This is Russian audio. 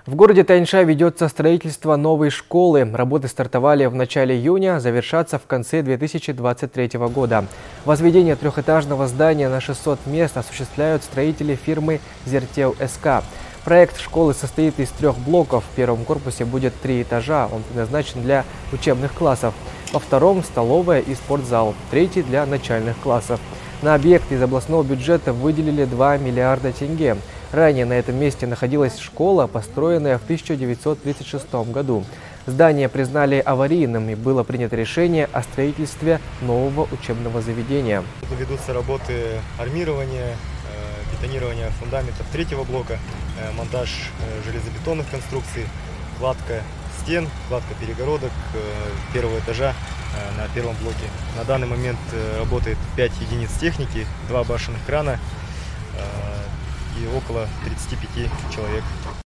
В городе Тяньшань ведется строительство новой школы. Работы стартовали в начале июня, завершатся в конце 2023 года. Возведение трехэтажного здания на 600 мест осуществляют строители фирмы «Зертел СК». Проект школы состоит из 3 блоков. В первом корпусе будет 3 этажа. Он предназначен для учебных классов. Во втором – столовая и спортзал. Третий – для начальных классов. На объект из областного бюджета выделили 2 миллиарда тенге. Ранее на этом месте находилась школа, построенная в 1936 году. Здание признали аварийным, и было принято решение о строительстве нового учебного заведения. Ведутся работы армирования, бетонирования фундаментов 3-го блока, монтаж железобетонных конструкций, кладка стен, кладка перегородок 1-го этажа на 1-м блоке. На данный момент работает 5 единиц техники, 2 башенных крана и около 35 человек.